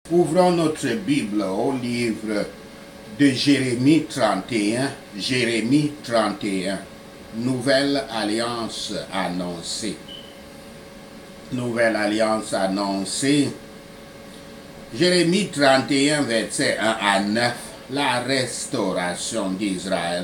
Ouvrons notre Bible au livre de Jérémie 31. Jérémie 31. Nouvelle alliance annoncée. Nouvelle alliance annoncée. Jérémie 31, versets 1 à 9. La restauration d'Israël.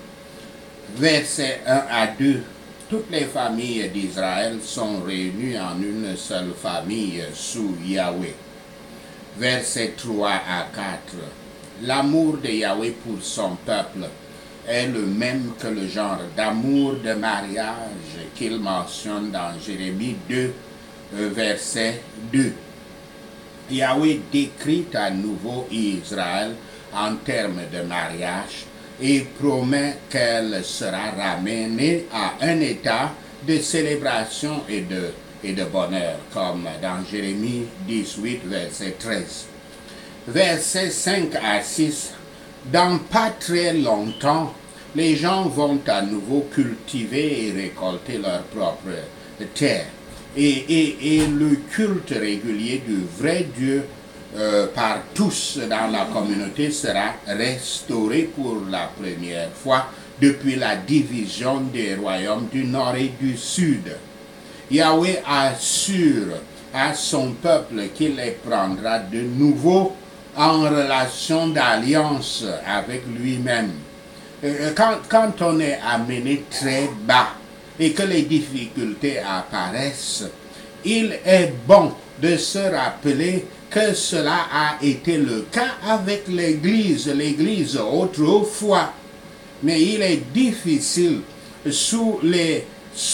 Versets 1 à 2. Toutes les familles d'Israël sont réunies en une seule famille sous Yahweh. Versets 3 à 4. L'amour de Yahweh pour son peuple est le même que le genre d'amour de mariage qu'il mentionne dans Jérémie 2, verset 2. Yahweh décrit à nouveau Israël en termes de mariage et promet qu'elle sera ramenée à un état de célébration et de bonheur, comme dans Jérémie 18, verset 13. Versets 5 à 6. Dans pas très longtemps, les gens vont à nouveau cultiver et récolter leur propre terre. Et le culte régulier du vrai Dieu par tous dans la communauté sera restauré pour la première fois depuis la division des royaumes du nord et du sud. Yahweh assure à son peuple qu'il les prendra de nouveau en relation d'alliance avec lui-même. Quand on est amené très bas et que les difficultés apparaissent, il est bon de se rappeler que cela a été le cas avec l'Église autrefois. Mais il est difficile sous les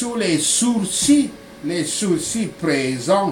soucis présents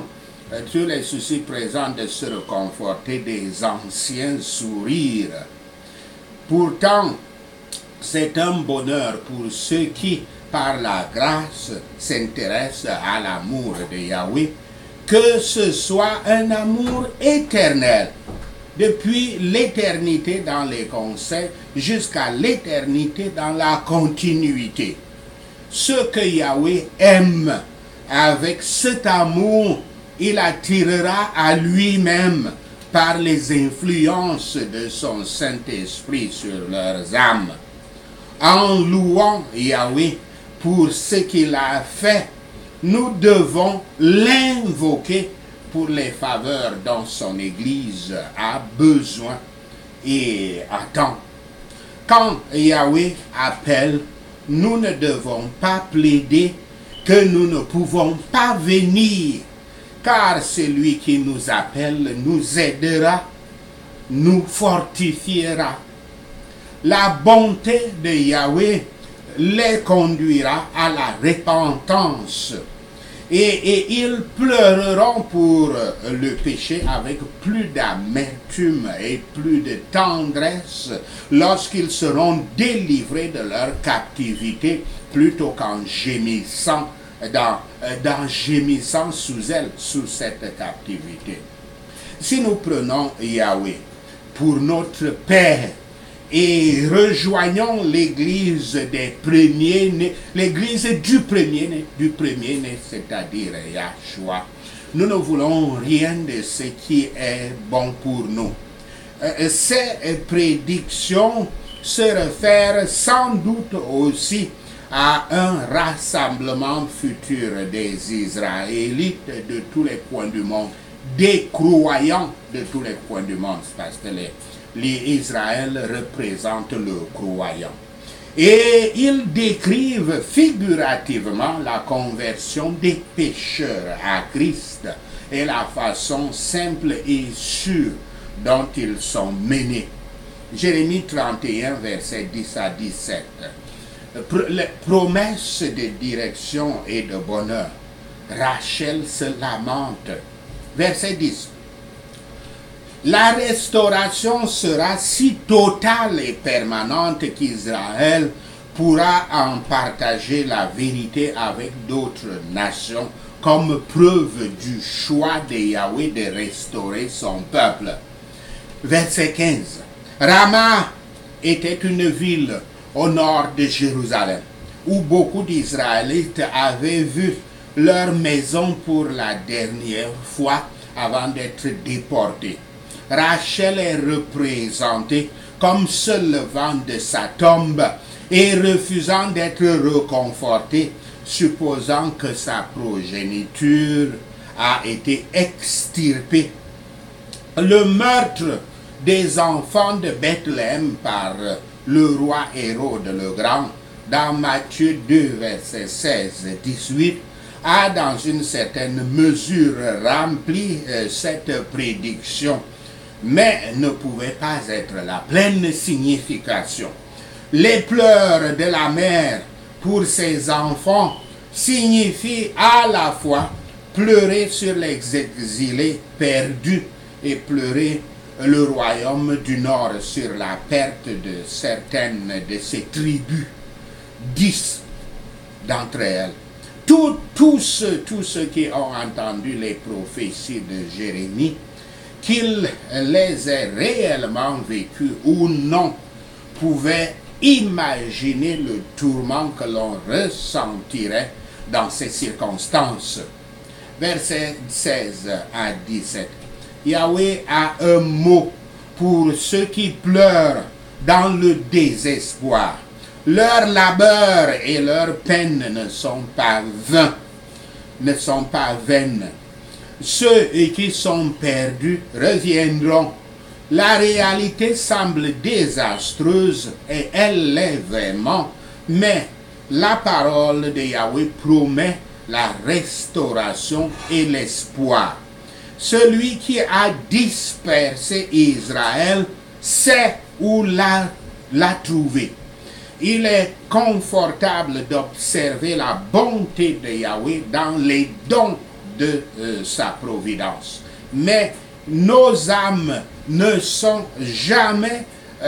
de se reconforter des anciens sourires. Pourtant, c'est un bonheur pour ceux qui, par la grâce, s'intéressent à l'amour de Yahweh, que ce soit un amour éternel, depuis l'éternité dans les conseils jusqu'à l'éternité dans la continuité. Ce que Yahweh aime, avec cet amour, il attirera à lui-même par les influences de son Saint-Esprit sur leurs âmes. En louant Yahweh pour ce qu'il a fait, nous devons l'invoquer pour les faveurs dont son Église a besoin et attend. Quand Yahweh appelle, nous ne devons pas plaider que nous ne pouvons pas venir, car celui qui nous appelle nous aidera, nous fortifiera. La bonté de Yahweh les conduira à la repentance et ils pleureront pour le péché avec plus d'amertume et plus de tendresse lorsqu'ils seront délivrés de leur captivité plutôt qu'en gémissant gémissant sous elle, sous cette captivité. Si nous prenons Yahweh pour notre Père et rejoignons l'église des premiers-nés, l'église du premier-né, c'est-à-dire Yahshua, nous ne voulons rien de ce qui est bon pour nous. Ces prédictions se réfèrent sans doute aussi à un rassemblement futur des Israélites de tous les coins du monde, des croyants de tous les coins du monde, parce que Israël représente le croyant. Et ils décrivent figurativement la conversion des pécheurs à Christ et la façon simple et sûre dont ils sont menés. Jérémie 31, versets 10 à 17. Les promesses de direction et de bonheur. Rachel se lamente. Verset 10. La restauration sera si totale et permanente qu'Israël pourra en partager la vérité avec d'autres nations comme preuve du choix de Yahweh de restaurer son peuple. Verset 15. Rama était une ville au nord de Jérusalem où beaucoup d'Israélites avaient vu leur maison pour la dernière fois avant d'être déportés. Rachel est représentée comme se levant de sa tombe et refusant d'être réconfortée, supposant que sa progéniture a été extirpée. Le meurtre des enfants de Bethléem par le roi Hérode le Grand, dans Matthieu 2, versets 16-18, a dans une certaine mesure rempli cette prédiction, mais ne pouvait pas être la pleine signification. Les pleurs de la mère pour ses enfants signifient à la fois pleurer sur les exilés perdus et pleurer le royaume du Nord sur la perte de certaines de ses tribus, 10 d'entre elles. Tous ceux qui ont entendu les prophéties de Jérémie, qu'ils les aient réellement vécues ou non, pouvaient imaginer le tourment que l'on ressentirait dans ces circonstances. Versets 16 à 17. Yahweh a un mot pour ceux qui pleurent dans le désespoir. Leur labeur et leur peine ne sont pas vains, ne sont pas vaines. Ceux qui sont perdus reviendront. La réalité semble désastreuse et elle l'est vraiment, mais la parole de Yahweh promet la restauration et l'espoir. Celui qui a dispersé Israël sait où l'a trouvé. Il est confortable d'observer la bonté de Yahweh dans les dons de sa providence. Mais nos âmes ne sont jamais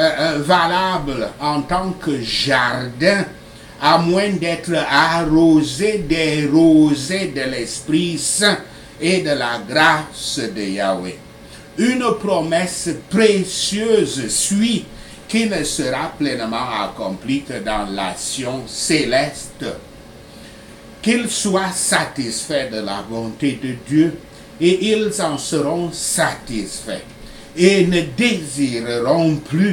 valables en tant que jardin, à moins d'être arrosés des rosées de l'Esprit Saint et de la grâce de Yahweh. Une promesse précieuse suit qui ne sera pleinement accomplie que dans l'action céleste. Qu'ils soient satisfaits de la bonté de Dieu et ils en seront satisfaits et ne désireront plus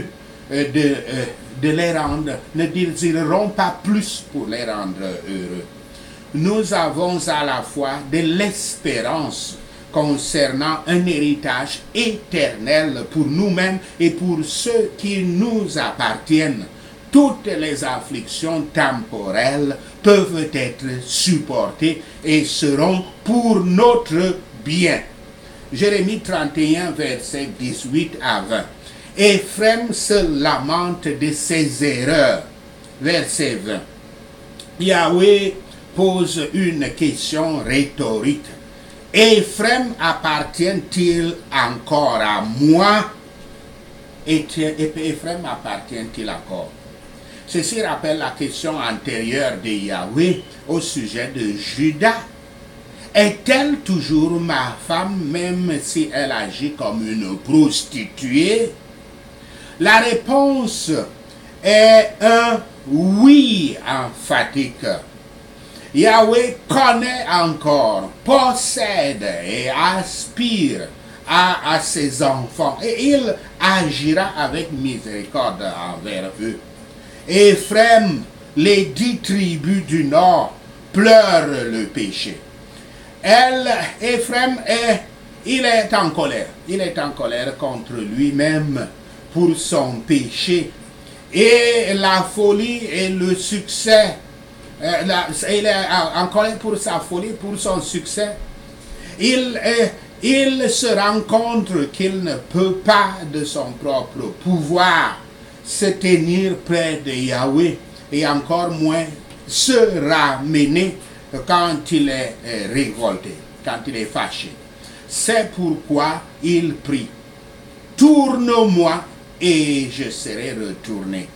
de les rendre, ne désireront pas plus pour les rendre heureux. Nous avons à la fois de l'espérance concernant un héritage éternel pour nous-mêmes et pour ceux qui nous appartiennent. Toutes les afflictions temporelles peuvent être supportées et seront pour notre bien. Jérémie 31, versets 18 à 20. Éphraim se lamente de ses erreurs. Verset 20. Yahweh pose une question rhétorique. Éphraim appartient-il encore à moi? Éphraim appartient-il encore? Ceci rappelle la question antérieure de Yahweh au sujet de Juda. Est-elle toujours ma femme même si elle agit comme une prostituée? La réponse est un oui emphatique. Yahweh connaît encore, possède et aspire à ses enfants et il agira avec miséricorde envers eux. Éphraim, les 10 tribus du nord, pleurent le péché. Éphraim il est en colère. Il est en colère contre lui-même pour son péché. Et la folie et le succès. Il est en colère pour sa folie, pour son succès. Il se rend compte qu'il ne peut pas de son propre pouvoir se tenir près de Yahweh et encore moins se ramener quand il est révolté, quand il est fâché. C'est pourquoi il prie. Tourne-moi et je serai retourné.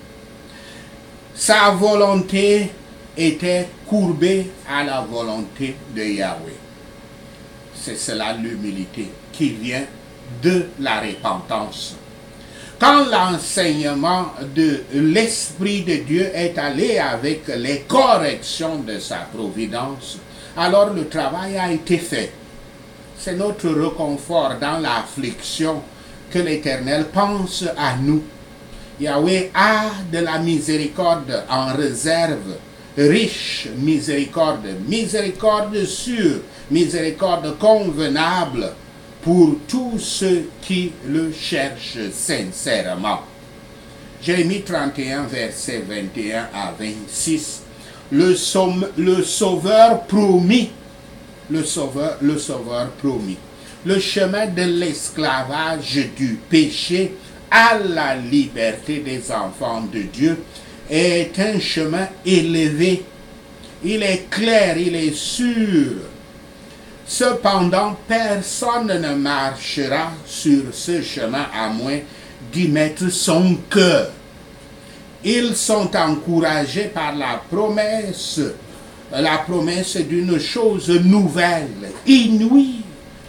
Sa volonté était courbée à la volonté de Yahweh. C'est cela l'humilité qui vient de la repentance. Quand l'enseignement de l'Esprit de Dieu est allé avec les corrections de sa providence, alors le travail a été fait. C'est notre réconfort dans l'affliction que l'Éternel pense à nous. Yahweh a de la miséricorde en réserve, riche miséricorde, miséricorde sûre, miséricorde convenable pour tous ceux qui le cherchent sincèrement. Jérémie 31, versets 21 à 26. Le Sauveur promis, le Sauveur promis. Le chemin de l'esclavage du péché à la liberté des enfants de Dieu est un chemin élevé. Il est clair, il est sûr. Cependant, personne ne marchera sur ce chemin à moins d'y mettre son cœur. Ils sont encouragés par la promesse d'une chose nouvelle, inouïe,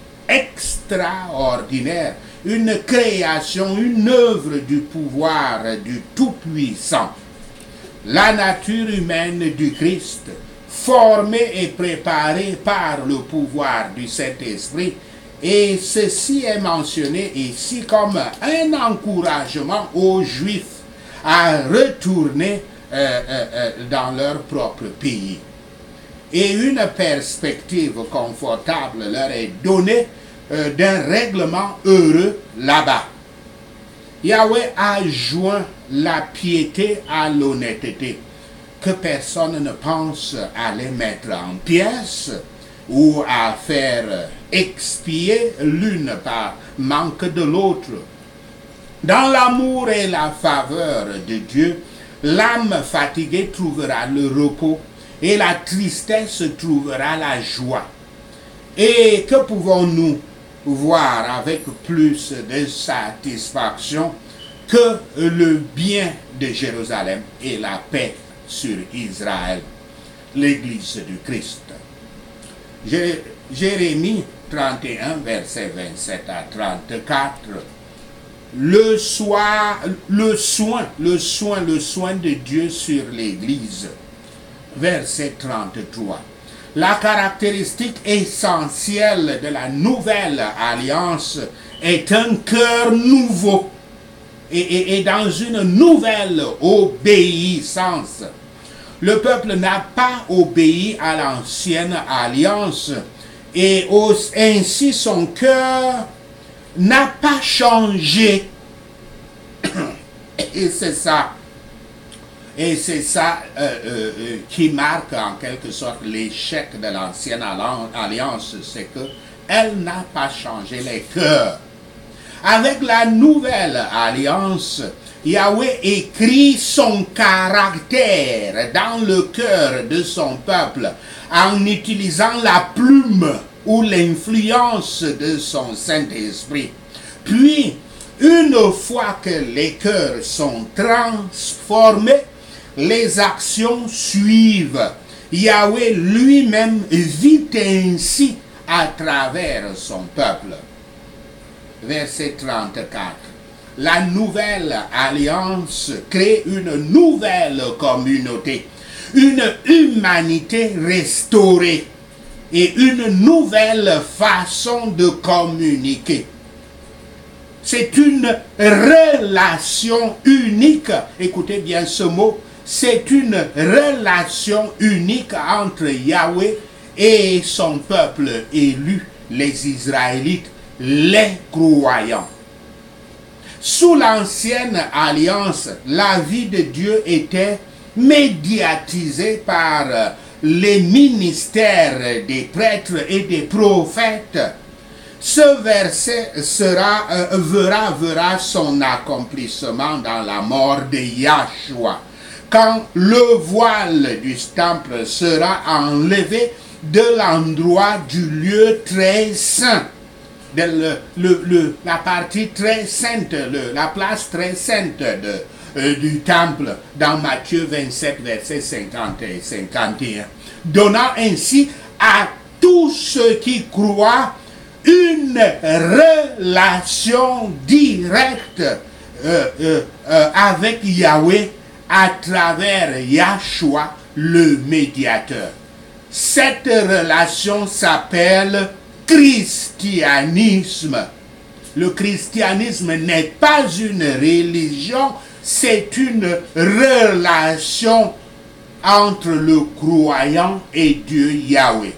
extraordinaire, une création, une œuvre du pouvoir du Tout-Puissant. La nature humaine du Christ, formée et préparée par le pouvoir du Saint-Esprit, et ceci est mentionné ici comme un encouragement aux Juifs à retourner dans leur propre pays. Et une perspective confortable leur est donnée d'un règlement heureux là-bas. Yahweh a joint la piété à l'honnêteté, que personne ne pense à les mettre en pièces ou à faire expier l'une par manque de l'autre. Dans l'amour et la faveur de Dieu, l'âme fatiguée trouvera le repos et la tristesse trouvera la joie. Et que pouvons-nous voir avec plus de satisfaction que le bien de Jérusalem et la paix sur Israël, l'Église du Christ. Jérémie 31, versets 27 à 34. Le soin de Dieu sur l'Église. Verset 33. La caractéristique essentielle de la nouvelle alliance est un cœur nouveau et dans une nouvelle obéissance. Le peuple n'a pas obéi à l'ancienne alliance et ainsi son cœur n'a pas changé. Et c'est ça. Et c'est ça qui marque en quelque sorte l'échec de l'ancienne alliance, c'est qu'elle n'a pas changé les cœurs. Avec la nouvelle alliance, Yahweh écrit son caractère dans le cœur de son peuple en utilisant la plume ou l'influence de son Saint-Esprit. Puis, une fois que les cœurs sont transformés, les actions suivent. Yahweh lui-même vit ainsi à travers son peuple. Verset 34. La nouvelle alliance crée une nouvelle communauté, une humanité restaurée et une nouvelle façon de communiquer. C'est une relation unique, écoutez bien ce mot, c'est une relation unique entre Yahweh et son peuple élu, les Israélites, les croyants. Sous l'ancienne alliance, la vie de Dieu était médiatisée par les ministères des prêtres et des prophètes. Ce verset verra son accomplissement dans la mort de Yahshua, quand le voile du temple sera enlevé de l'endroit du lieu très saint, la partie très sainte, la place très sainte du temple, dans Matthieu 27, versets 50 et 51, donnant ainsi à tous ceux qui croient une relation directe avec Yahweh à travers Yahshua, le médiateur. Cette relation s'appelle christianisme. Le christianisme n'est pas une religion, c'est une relation entre le croyant et Dieu Yahweh.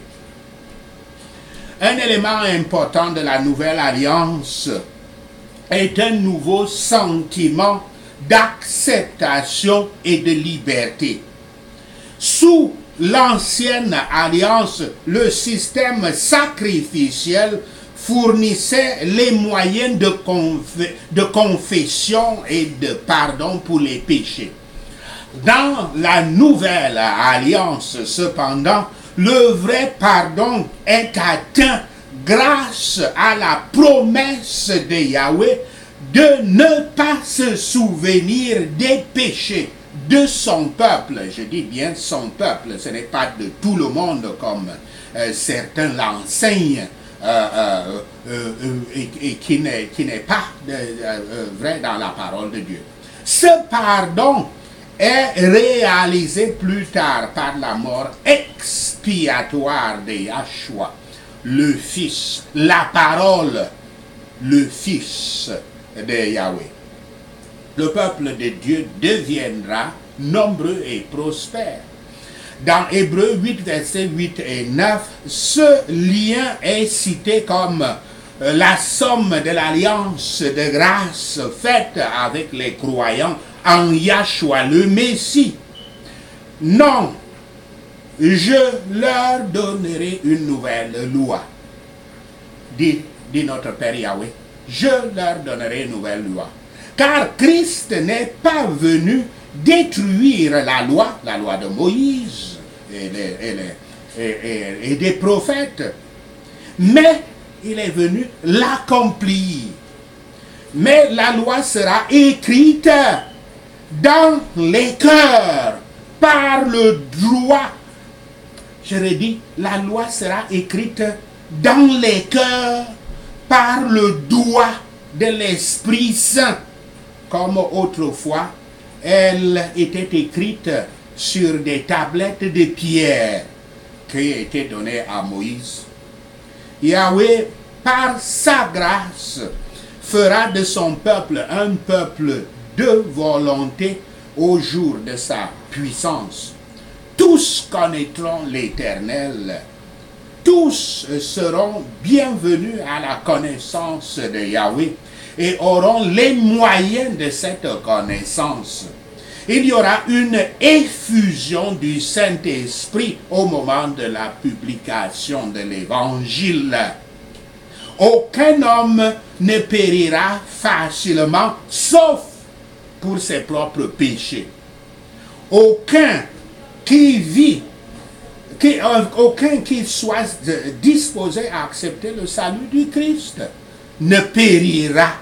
Un élément important de la nouvelle alliance est un nouveau sentiment d'acceptation et de liberté. Sous l'ancienne alliance, le système sacrificiel fournissait les moyens de confession et de pardon pour les péchés. Dans la nouvelle alliance, cependant, le vrai pardon est atteint grâce à la promesse de Yahweh de ne pas se souvenir des péchés de son peuple. Je dis bien son peuple, ce n'est pas de tout le monde comme certains l'enseignent et qui n'est pas vrai dans la parole de Dieu. Ce pardon est réalisé plus tard par la mort expiatoire de Yahshua, le Fils, la parole, le Fils de Yahweh. Le peuple de Dieu deviendra nombreux et prospère. Dans Hébreux 8, versets 8 et 9, ce lien est cité comme la somme de l'alliance de grâce faite avec les croyants en Yahshua le Messie. Non, je leur donnerai une nouvelle loi. Dit notre Père Yahweh, je leur donnerai une nouvelle loi. Car Christ n'est pas venu détruire la loi de Moïse et des prophètes, mais il est venu l'accomplir. Mais la loi sera écrite dans les cœurs par le droit. Je redis, la loi sera écrite dans les cœurs par le doigt de l'Esprit Saint, comme autrefois elle était écrite sur des tablettes de pierre qui étaient données à Moïse. Yahweh, par sa grâce, fera de son peuple un peuple de volonté au jour de sa puissance. Tous connaîtront l'Éternel. Tous seront bienvenus à la connaissance de Yahweh et auront les moyens de cette connaissance. Il y aura une effusion du Saint-Esprit au moment de la publication de l'Évangile. Aucun homme ne périra facilement, sauf pour ses propres péchés. Aucun qui soit disposé à accepter le salut du Christ ne périra.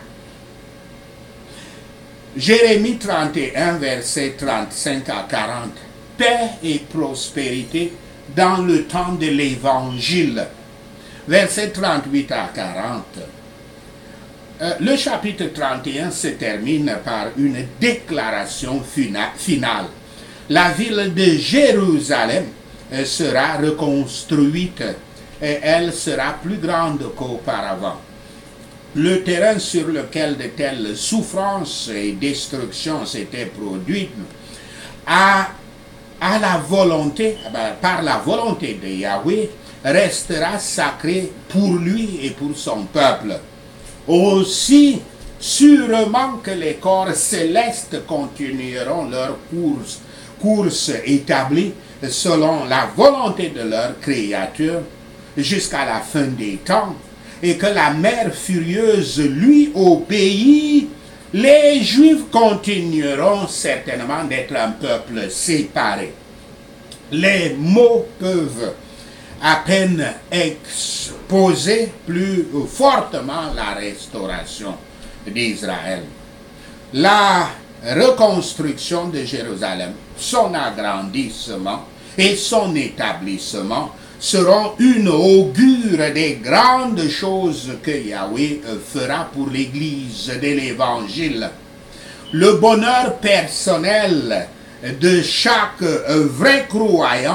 Jérémie 31, versets 35 à 40. Paix et prospérité dans le temps de l'Évangile. Versets 38 à 40. Le chapitre 31 se termine par une déclaration finale. La ville de Jérusalem sera reconstruite et elle sera plus grande qu'auparavant. Le terrain sur lequel de telles souffrances et destructions s'étaient produites par la volonté de Yahweh restera sacré pour lui et pour son peuple. Aussi sûrement que les corps célestes continueront leur course établie selon la volonté de leur créature jusqu'à la fin des temps, et que la mer furieuse lui obéit, les Juifs continueront certainement d'être un peuple séparé. Les mots peuvent à peine exposer plus fortement la restauration d'Israël. La reconstruction de Jérusalem, son agrandissement et son établissement seront une augure des grandes choses que Yahweh fera pour l'Église de l'Évangile. Le bonheur personnel de chaque vrai croyant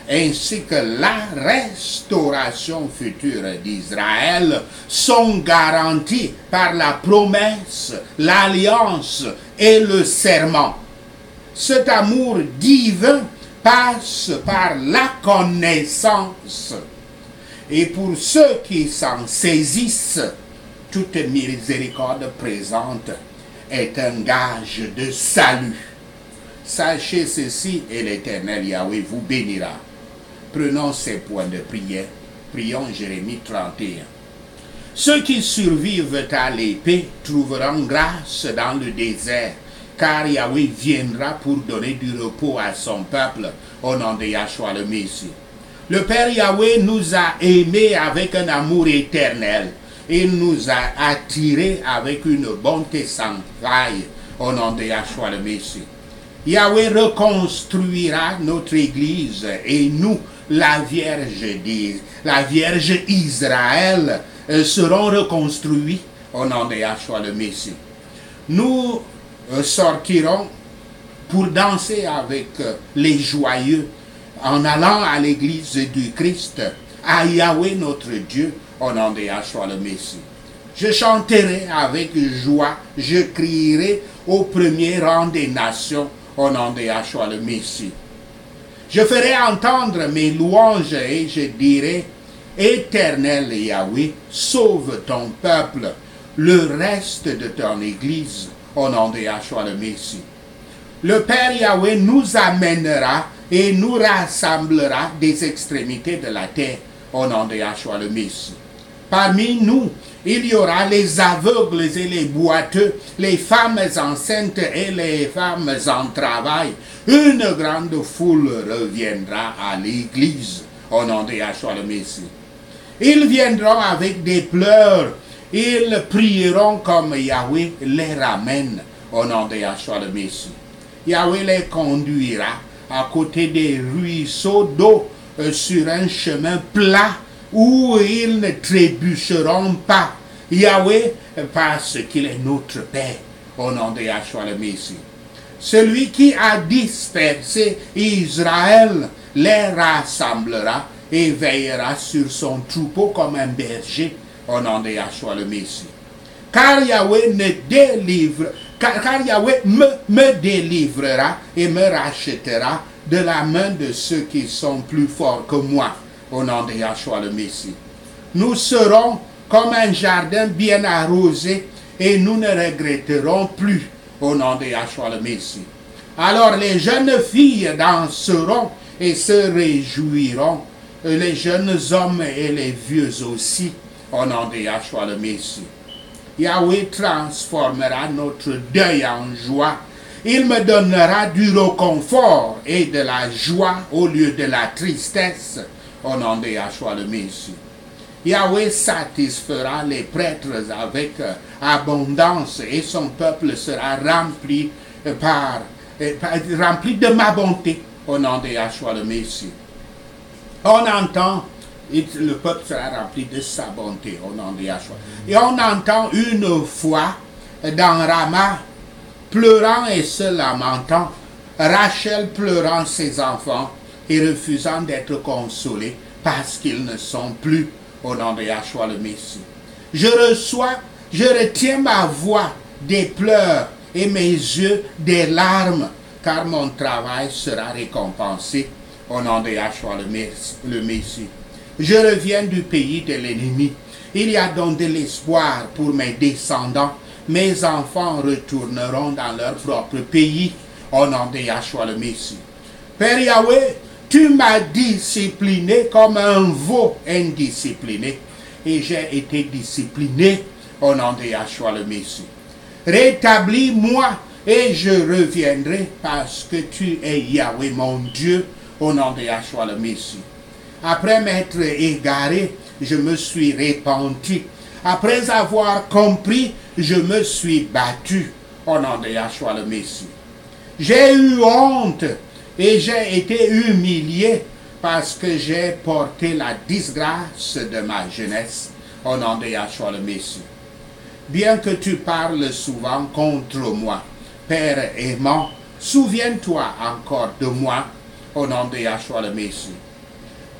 ainsi que la restauration future d'Israël sont garantis par la promesse, l'alliance et le serment. Cet amour divin passe par la connaissance. Et pour ceux qui s'en saisissent, toute miséricorde présente est un gage de salut. Sachez ceci et l'Éternel Yahweh vous bénira. Prenons ces points de prière. Prions Jérémie 31. Ceux qui survivent à l'épée trouveront grâce dans le désert, car Yahweh viendra pour donner du repos à son peuple au nom de Yahshua le Messie. Le Père Yahweh nous a aimés avec un amour éternel. Il nous a attirés avec une bonté sans faille au nom de Yahshua le Messie. Yahweh reconstruira notre Église et nous, la Vierge Israël, seront reconstruits au nom de Yahshua le Messie. Nous sortirons pour danser avec les joyeux en allant à l'église du Christ, à Yahweh notre Dieu, au nom de Yahshua le Messie. Je chanterai avec joie, je crierai au premier rang des nations, au nom de Yahshua le Messie. Je ferai entendre mes louanges et je dirai, Éternel Yahweh, sauve ton peuple, le reste de ton église, au nom de Yahshua le Messie. Le Père Yahweh nous amènera et nous rassemblera des extrémités de la terre, au nom de Yahshua le Messie. Parmi nous, il y aura les aveugles et les boiteux, les femmes enceintes et les femmes en travail. Une grande foule reviendra à l'église, au nom de Yahshua le Messie. Ils viendront avec des pleurs, ils prieront comme Yahweh les ramène, au nom de Yahshua le Messie. Yahweh les conduira à côté des ruisseaux d'eau sur un chemin plat où ils ne trébucheront pas. Yahweh, parce qu'il est notre Père, au nom de Yahshua le Messie. Celui qui a dispersé Israël les rassemblera et veillera sur son troupeau comme un berger, au nom de Yahshua le Messie. Car Yahweh me délivrera et me rachètera de la main de ceux qui sont plus forts que moi, au nom de Yahshua le Messie. Nous serons comme un jardin bien arrosé et nous ne regretterons plus, au nom de Yahshua le Messie. Alors les jeunes filles danseront et se réjouiront, les jeunes hommes et les vieux aussi, au nom de Yahshua le Messie. Yahweh transformera notre deuil en joie. Il me donnera du réconfort et de la joie au lieu de la tristesse, au nom de Yahshua le Messie. Yahweh satisfera les prêtres avec abondance et son peuple sera rempli de ma bonté, au nom de Yahshua le Messie. On entend, le peuple sera rempli de sa bonté, au nom de Yahshua. Et on entend une fois dans Rama, pleurant et se lamentant, Rachel pleurant ses enfants et refusant d'être consolée parce qu'ils ne sont plus, au nom de Yahshua le Messie. Je retiens ma voix des pleurs et mes yeux des larmes, car mon travail sera récompensé, au nom de Yahshua le Messie. Je reviens du pays de l'ennemi. Il y a donc de l'espoir pour mes descendants. Mes enfants retourneront dans leur propre pays, au nom de Yahshua le Messie. Père Yahweh, tu m'as discipliné comme un veau indiscipliné, et j'ai été discipliné au nom de Yahshua le Messie. Rétablis-moi et je reviendrai parce que tu es Yahweh mon Dieu, au nom de Yahshua le Messie. Après m'être égaré, je me suis repenti. Après avoir compris, je me suis battu, au nom de Yahshua le Messie. J'ai eu honte et j'ai été humilié parce que j'ai porté la disgrâce de ma jeunesse, au nom de Yahshua le Messie. Bien que tu parles souvent contre moi, Père aimant, souviens-toi encore de moi, au nom de Yahshua le Messie.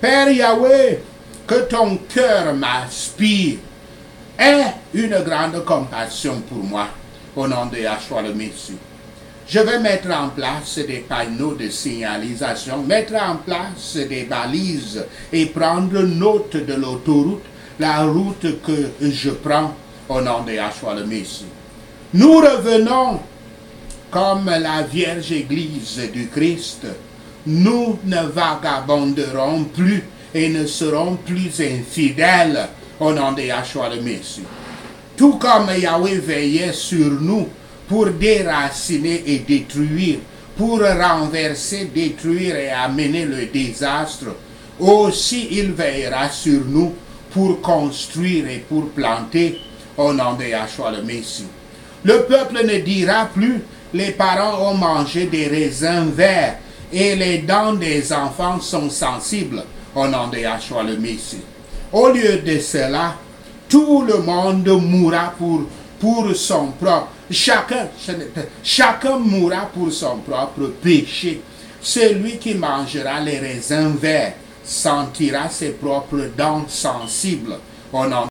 Père Yahweh, que ton cœur m'inspire. Aie une grande compassion pour moi, au nom de Yahshua le Messie. Je vais mettre en place des panneaux de signalisation, mettre en place des balises et prendre note de l'autoroute, la route que je prends au nom de Yahshua le Messie. Nous revenons comme la Vierge Église du Christ. Nous ne vagabonderons plus et ne serons plus infidèles au nom de Yahshua le Messie. Tout comme Yahweh veillait sur nous pour déraciner et détruire, pour renverser, détruire et amener le désastre, aussi il veillera sur nous pour construire et pour planter au nom de Yahshua le Messie. Le peuple ne dira plus, les parents ont mangé des raisins verts et les dents des enfants sont sensibles au nom de Yahshua le Messie. Au lieu de cela, tout le monde mourra pour son propre. Chacun mourra pour son propre péché. Celui qui mangera les raisins verts sentira ses propres dents sensibles au nom